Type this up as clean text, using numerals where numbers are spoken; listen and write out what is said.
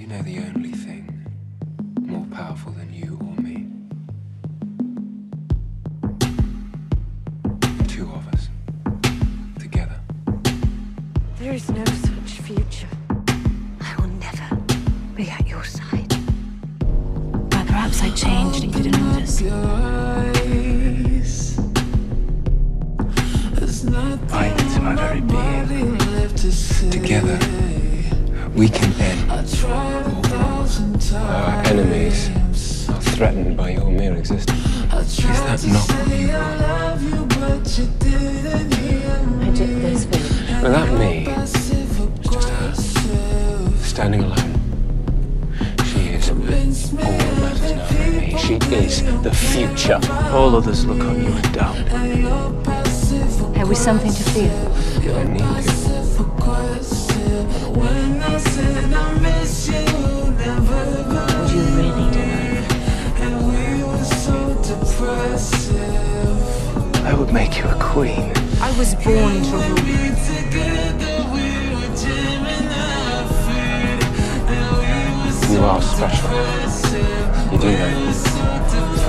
You know the only thing more powerful than you or me? The two of us. Together. There is no such future. I will never be at your side. But perhaps I changed and you didn't notice. Bites my very being. Together, we can end all wrongs. Our enemies are threatened by your mere existence. Is that not what you want? I did this for you. Without me, it's just her, standing alone. She is all that matters now for me. She is the future. All others look on you and doubt. Have we something to fear? You don't need to. Would you really do that? I would make you a queen. I was born to rule. You are special. You do know.